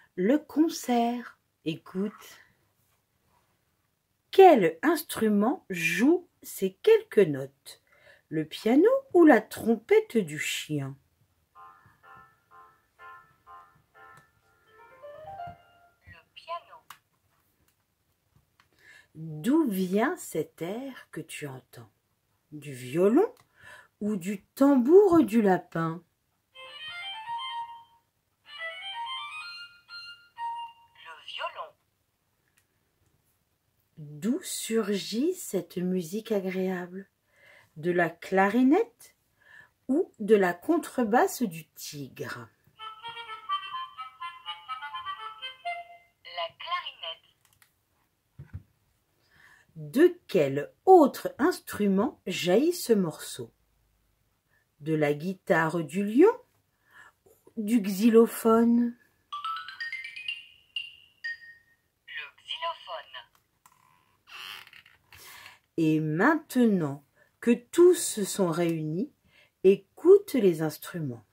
Le concert. Écoute. Quel instrument joue ces quelques notes? Le piano ou la trompette du chien? Le piano. D'où vient cet air que tu entends? Du violon ou du tambour du lapin? Le violon. D'où surgit cette musique agréable? De la clarinette ou de la contrebasse du tigre? La clarinette. De quel autre instrument jaillit ce morceau? De la guitare du lion ou du xylophone? Le xylophone. Et maintenant que tous se sont réunis, écoute les instruments.